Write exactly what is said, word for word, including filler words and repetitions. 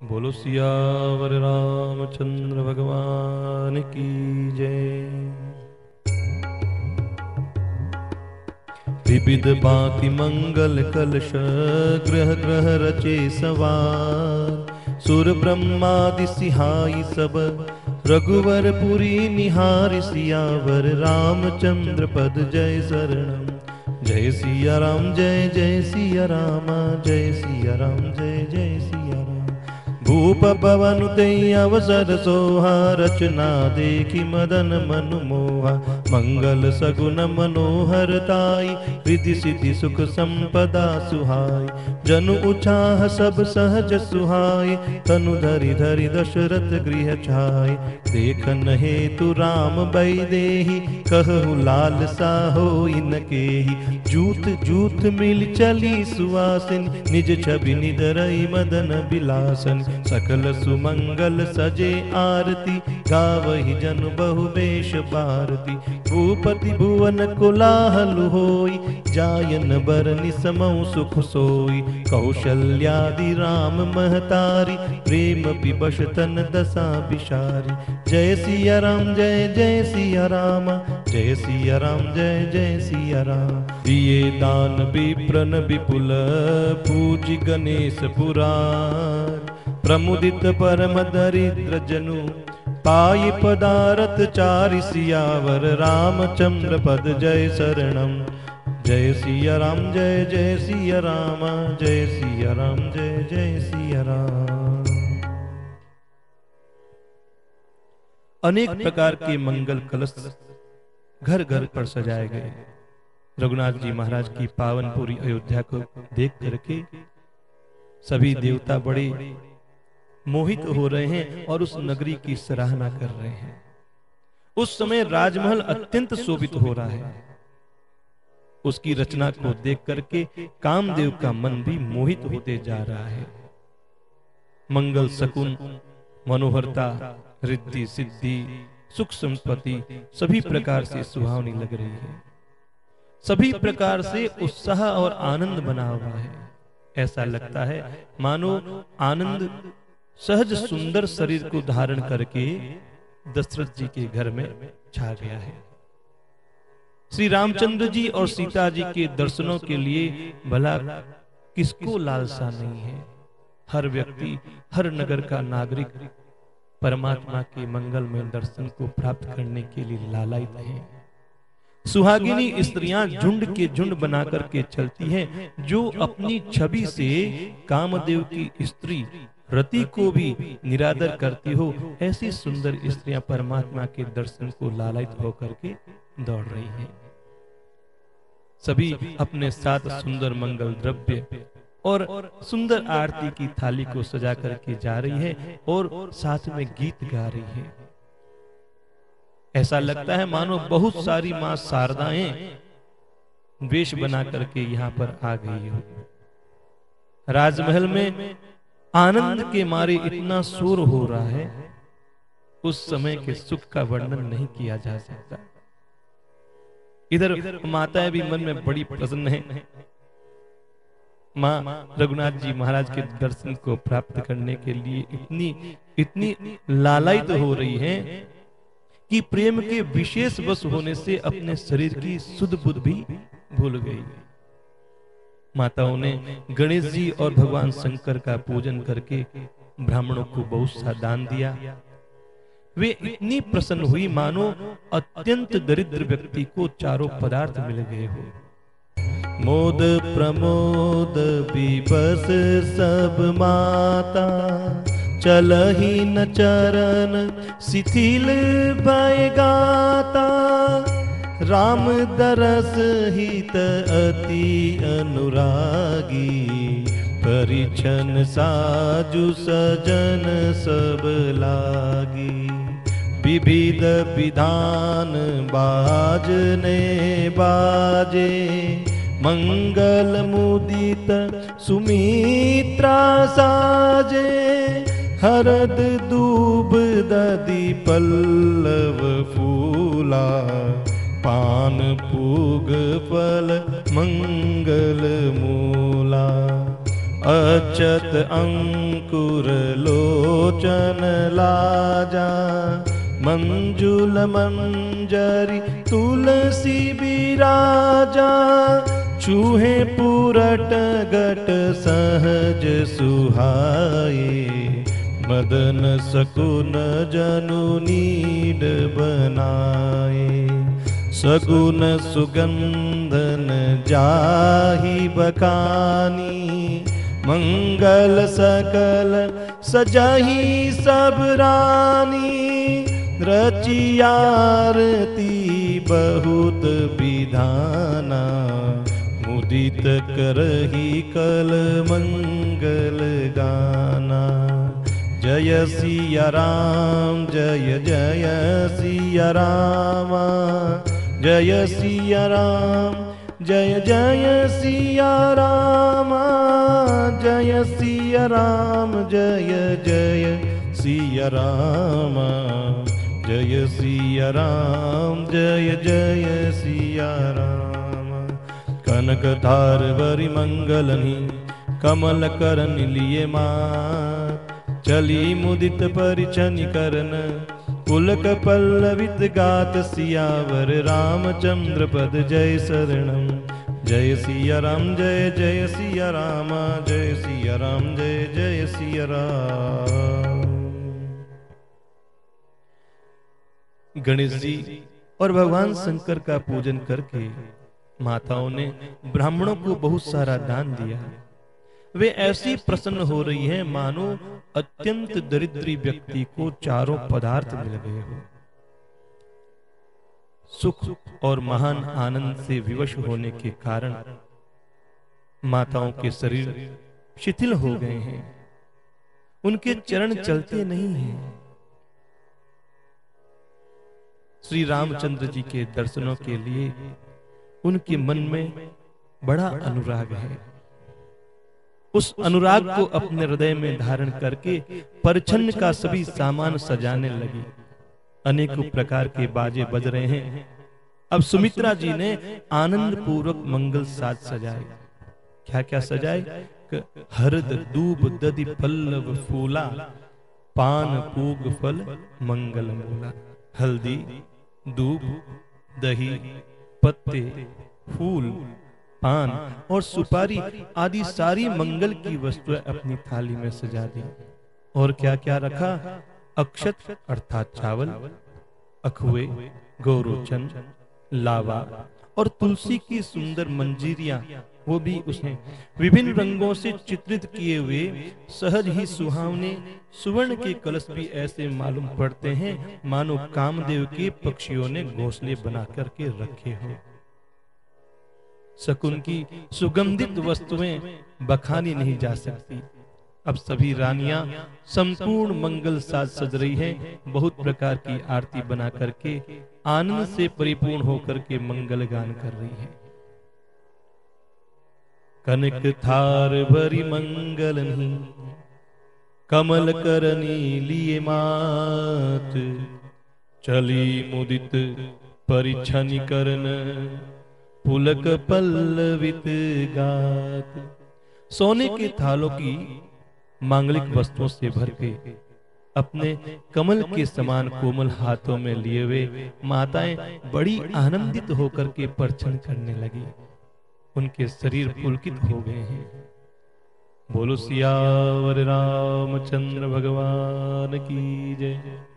बोलो सियावर रामचंद्र भगवान की जय। विविध बाकी मंगल कलश ग्रह ग्रह रचे सवार। सुर ब्रह्मादि सिहाई सब रघुवर पुरी निहार। सियावर रामचंद्र पद जय शरणम। जय सिया राम जय जय सिया राम जय सिया राम जय जय सिया राम। भूप पवन तई अवसर सोहा रचना देखी मदन मनु मोहा। मंगल सगुन मनोहर ताई रिधि सिद्धि सुख संपदा सुहाई। जनु उछाह सब सहज सुहाई तनु धरि धरि दशरथ गृह छाई। देखन हेतु राम बैदेही कहु लाल सा होई न केही। जूत जूत मिल चली सुवासिन निज छवि निदरई मदन बिलासन। सकल सुमंगल सजे आरती गावहि जन बहु बेश भारती। भूपति भुवन कोलाहल होई जायन बरनि समौ सुख सोई। कौशल्यादि राम महतारी प्रेम विवश तन दशा बिशारी। जय सिया राम जय जय सिया राम जय सिया राम जय जय सिया राम। दिए दान विप्रन विपुल पूजि गणेश पुराण। प्रमुदित परम दरिद्र जनु पाई पदारथ चारि। सियावर रामचंद्र पद जय शरणम। जय सिया राम जय जय सिया राम जय सिया राम जय जय सिया राम। अनेक प्रकार के मंगल कलश घर घर पर सजाए गए। रघुनाथ जी महाराज की पावनपुरी अयोध्या को देख करके सभी देवता बड़े मोहित हो रहे हैं और उस नगरी की सराहना कर रहे हैं। उस समय राजमहल अत्यंत शोभित हो रहा है। उसकी रचना को देख करके कामदेव का मन भी मोहित होते जा रहा है। मंगल शकुन मनोहरता रिद्धि सिद्धि सुख संपत्ति सभी प्रकार से सुहावनी लग रही है। सभी प्रकार से उत्साह और आनंद बना हुआ है। ऐसा लगता है मानो आनंद सहज सुंदर शरीर को धारण करके दशरथ जी के घर में छा गया है। श्री रामचंद्र जी और सीता जी के दर्शनों के लिए भला किसको लालसा नहीं है। हर व्यक्ति हर नगर का नागरिक परमात्मा के मंगलमय दर्शन को प्राप्त करने के लिए लालायित है। सुहागिनी स्त्रियां झुंड के झुंड बनाकर के चलती हैं, जो अपनी छवि से कामदेव की स्त्री रति को भी निरादर करती हो। ऐसी सुंदर स्त्रियां परमात्मा के दर्शन को लालायित होकर के दौड़ रही हैं। सभी अपने साथ सुंदर मंगल द्रव्य और सुंदर आरती की थाली को सजा करके जा रही है और साथ में गीत गा रही है। ऐसा लगता है मानो बहुत सारी मां शारदाएं वेश बना करके यहां पर आ गई हो। राजमहल में आनंद के मारे इतना शोर हो रहा है, उस समय के सुख का वर्णन नहीं किया जा सकता। इधर माताएं भी मन में बड़ी प्रसन्न है। मां रघुनाथ जी महाराज के दर्शन को प्राप्त करने के लिए इतनी इतनी लालायित हो रही हैं कि प्रेम के विशेष वश होने से अपने शरीर की सुध बुध भी भूल गई। माताओं ने गणेश जी और भगवान शंकर का पूजन करके ब्राह्मणों को बहुत सा दान दिया। वे इतनी प्रसन्न हुई मानो अत्यंत दरिद्र व्यक्ति को चारों पदार्थ मिल गए हो। मोद प्रमोद विवश सब माता चलहि न चरण शिथिल भय गाता। राम दरस हित अति अनुरागी परिछन साजु सजन सब लागी। विविध विधान बाजने बाजे मंगल मुदित सुमित्रा साजे। हरद दूब दधि पल्लव फूला पान पूग फल मंगल मूला। अचत अंकुर लो लोचन लाजा, मंजुल मंजरी तुलसी बिराजा, चूहे पुरट गट सहज सुहाए, मदन सकुन जनु नीड बनाए, सगुन सुगंधन जाहि बकानी, मंगल सकल सजहि सब रानी, रचि आरती बहुत विधाना, मुदित करहि कल मंगल गाना। जय सिया राम जय जय सिया राम, जय सिया राम जय जय सिया राम, जय सिया राम जय जय सिया राम, जय सिया राम जय जय सिया राम। कनक धार वरि मंगलनि, कमल करन लिए मात, चली मुदित परिछनि करन, पुलक पल्लवित गात, सियावर रामचंद्र पद जय शरणम। जय सिया राम जय जय सिया राम, जय सिया राम जय जय सिया राम। गणेश जी और भगवान शंकर का पूजन करके माताओं ने ब्राह्मणों को बहुत सारा दान दिया। वे ऐसी प्रसन्न हो रही हैं मानो अत्यंत दरिद्री व्यक्ति को चारों पदार्थ मिल गए हो। सुख और महान आनंद से विवश होने के कारण माताओं के शरीर शिथिल हो गए हैं, उनके चरण चलते नहीं हैं। श्री रामचंद्र जी के दर्शनों के लिए उनके मन में बड़ा अनुराग है। उस अनुराग को अपने हृदय में धारण करके परिछन्न का सभी सामान सजाने लगी। अनेकों प्रकार के बाजे बज रहे हैं। अब सुमित्रा जी ने आनंद पूर्वक मंगल साज सजाए। क्या क्या सजाए? हरद दूब दधि पल्लव फूला, पान पूग फल मंगल मूला। हल्दी, दूब, दही, पत्ते, फूल, पान और सुपारी आदि सारी मंगल की वस्तुएं अपनी थाली में सजा दी। और क्या क्या रखा? अक्षत अर्थात चावल, अखुए, गौरोचन, लावा और तुलसी की सुंदर मंजीरियां, वो भी उसने विभिन्न रंगों से चित्रित किए हुए सहज ही सुहावने सुवर्ण के कलश भी ऐसे मालूम पड़ते हैं मानो कामदेव के पक्षियों ने घोंसले बना करके रखे हो। शकुन की सुगंधित वस्तुएं बखानी नहीं जा सकती। अब सभी रानियां संपूर्ण मंगल साज सज रही हैं, बहुत प्रकार की आरती बना करके आनंद से परिपूर्ण होकर के मंगल गान कर रही हैं। कनक थार भरी मंगलनी, कमल करनी लिए मात, चली मुदित परिछनि करन, पुलक पल्लवित गात। सोने के थालों की मांगलिक वस्तुओं से भर के अपने कमल के समान कोमल हाथों में लिए हुए माताएं बड़ी आनंदित होकर के परछन करने लगी। उनके शरीर पुलकित हो गए हैं। बोलो सियावर रामचंद्र भगवान की जय।